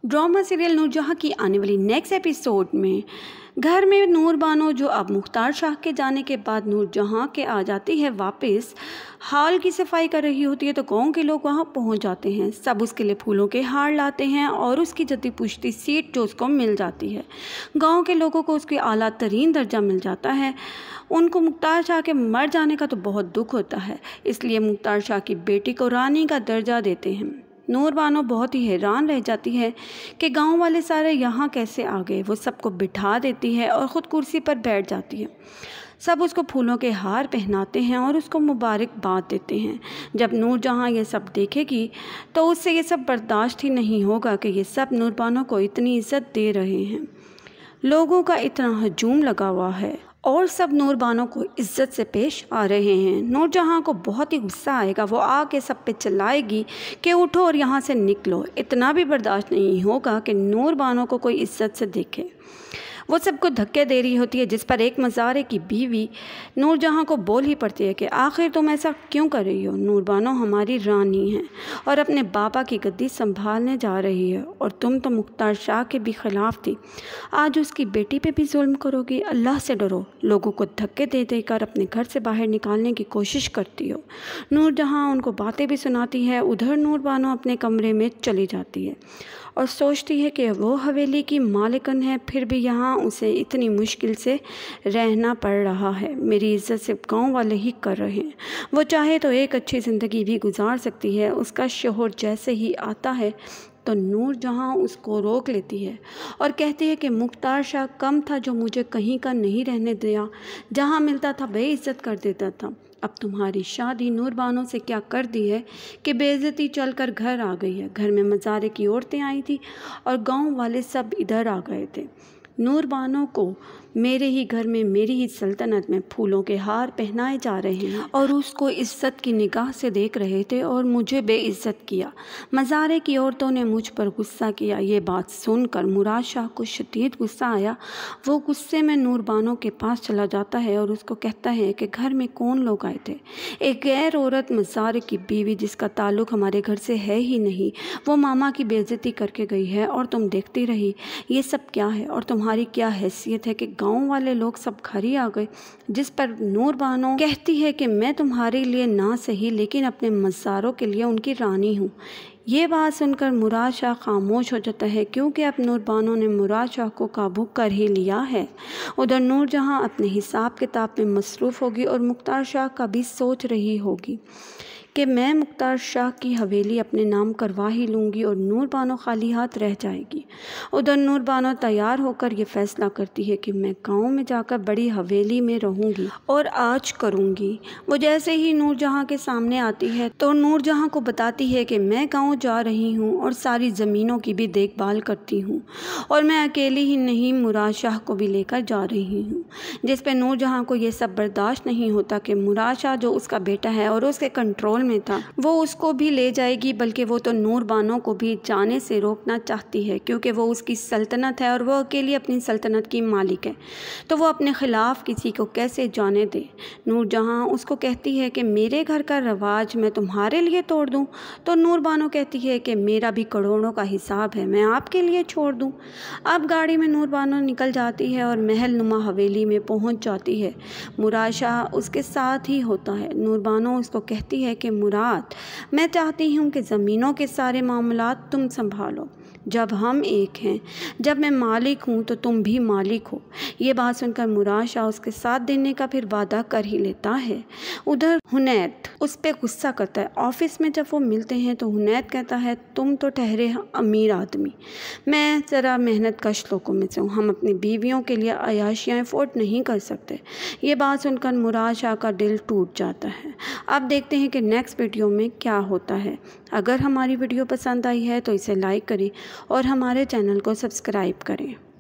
Drama serial नूर जहाँ की आने वाली नेक्स्ट एपिसोड में घर में नूर बानो जो अब मुख्तार शाह के जाने के बाद नूर जहाँ के आ जाती है वापस, हाल की सफाई कर रही होती है तो गांव के लोग वहां पहुंच जाते हैं। सब उसके लिए फूलों के हार लाते हैं और उसकी जद्दी पुश्ती सीट जो उसको मिल जाती है। गांव के लोगों को उसके आला तरीन दर्जा मिल जाता है। उनको मुख्तार शाह के मर जाने का तो बहुत दुख होता है, इसलिए मुख्तार शाह की बेटी को रानी का दर्जा देते हैं। नूर बानो बहुत ही हैरान रह जाती है कि गांव वाले सारे यहाँ कैसे आ गए। वो सबको बिठा देती है और ख़ुद कुर्सी पर बैठ जाती है। सब उसको फूलों के हार पहनाते हैं और उसको मुबारकबाद देते हैं। जब नूर जहाँ ये सब देखेगी तो उससे ये सब बर्दाश्त ही नहीं होगा कि ये सब नूर बानो को इतनी इज्जत दे रहे हैं। लोगों का इतना हजूम लगा हुआ है और सब नूर बानो को इज्जत से पेश आ रहे हैं। नूर जहाँ को बहुत ही गुस्सा आएगा। वो आके सब पे चिल्लाएगी कि उठो और यहाँ से निकलो। इतना भी बर्दाश्त नहीं होगा कि नूर बानो को कोई इज्जत से देखे। वो सबको धक्के दे रही होती है, जिस पर एक मज़ारे की बीवी नूर जहाँ को बोल ही पड़ती है कि आखिर तुम ऐसा क्यों कर रही हो। नूर बानो हमारी रानी है और अपने बाबा की गद्दी संभालने जा रही है और तुम तो मुख्तार शाह के भी ख़िलाफ़ थी। आज उसकी बेटी पे भी जुल्म करोगी। अल्लाह से डरो। लोगों को धक्के दे देकर अपने घर से बाहर निकालने की कोशिश करती हो। नूर जहाँ उनको बातें भी सुनाती है। उधर नूर बानो अपने कमरे में चली जाती है और सोचती है कि वो हवेली की मालिकन है, फिर भी यहाँ उसे इतनी मुश्किल से रहना पड़ रहा है। मेरी इज़्ज़त सिर्फ गाँव वाले ही कर रहे हैं। वो चाहे तो एक अच्छी ज़िंदगी भी गुजार सकती है। उसका शोहर जैसे ही आता है तो नूर जहाँ उसको रोक लेती है और कहती है कि मुख्तार शाह कम था जो मुझे कहीं का नहीं रहने दिया, जहाँ मिलता था बेइज्जत कर देता था। अब तुम्हारी शादी नूर बानो से क्या कर दी है कि बेइज्जती चलकर घर आ गई है। घर में मज़ारे की औरतें आई थी और गांव वाले सब इधर आ गए थे। नूर बानो को मेरे ही घर में मेरी ही सल्तनत में फूलों के हार पहनाए जा रहे हैं और उसको इज्जत की निगाह से देख रहे थे और मुझे बेइज्जत किया। मज़ारे की औरतों ने मुझ पर गुस्सा किया। ये बात सुनकर मुराद शाह को शदीद गुस्सा आया। वो गुस्से में नूर बानो के पास चला जाता है और उसको कहता है कि घर में कौन लोग आए थे। एक गैर औरत मज़ारे की बीवी जिसका ताल्लुक़ हमारे घर से है ही नहीं, वो मामा की बेइज्जती करके गई है और तुम देखती रही। ये सब क्या है और तुम्हारी क्या हैसियत है कि गांव वाले लोग सब घर ही आ गए। जिस पर नूर बानो कहती है कि मैं तुम्हारे लिए ना सही लेकिन अपने मज़ारों के लिए उनकी रानी हूँ। ये बात सुनकर मुराद शाह खामोश हो जाता है, क्योंकि अब नूर बानो ने मुराद शाह को काबू कर ही लिया है। उधर नूर जहाँ अपने हिसाब किताब में मसरूफ़ होगी और मुख्तार शाह का भी सोच रही होगी कि मैं मुख्तार शाह की हवेली अपने नाम करवा ही लूँगी और नूर बानो खाली हाथ रह जाएगी। उधर नूर बानो तैयार होकर ये फ़ैसला करती है कि मैं गांव में जाकर बड़ी हवेली में रहूँगी और आज करूँगी। वो जैसे ही नूर जहाँ के सामने आती है तो नूर जहाँ को बताती है कि मैं गांव जा रही हूँ और सारी ज़मीनों की भी देखभाल करती हूँ और मैं अकेली ही नहीं मुराद शाह को भी लेकर जा रही हूँ। जिस पर नूर जहाँ को ये सब बर्दाश्त नहीं होता कि मुराद शाह जो उसका बेटा है और उसके कंट्रोल में था वो उसको भी ले जाएगी, बल्कि वो तो नूर बानो को भी जाने से रोकना चाहती है क्योंकि वो उसकी सल्तनत है और वो अकेली अपनी सल्तनत की मालिक है, तो वो अपने ख़िलाफ़ किसी को कैसे जाने दे। नूर जहाँ उसको कहती है कि मेरे घर का रवाज मैं तुम्हारे लिए तोड़ दूँ, तो नूर बानो कहती है कि मेरा भी करोड़ों का हिसाब है, मैं आपके लिए छोड़ दूँ। अब गाड़ी में नूर बानो निकल जाती है और महल नुमा हवेली में पहुँच जाती है। मुराद शाह उसके साथ ही होता है। नूर बानो उसको कहती है कि मुराद, मैं चाहती हूँ कि ज़मीनों के सारे मामलात तुम संभालो। जब हम एक हैं, जब मैं मालिक हूँ तो तुम भी मालिक हो। ये बात सुनकर मुराद शाह उसके साथ देने का फिर वादा कर ही लेता है। उधर हुनैद उस पर गुस्सा करता है। ऑफिस में जब वो मिलते हैं तो हुनैद कहता है तुम तो ठहरे अमीर आदमी, मैं ज़रा मेहनत कश लोगों में से हूँ, हम अपनी बीवियों के लिए अयाशियाँ अफोर्ड नहीं कर सकते। ये बात सुनकर मुराद शाह का दिल टूट जाता है। अब देखते हैं कि नेक्स्ट वीडियो में क्या होता है। अगर हमारी वीडियो पसंद आई है तो इसे लाइक करें और हमारे चैनल को सब्सक्राइब करें।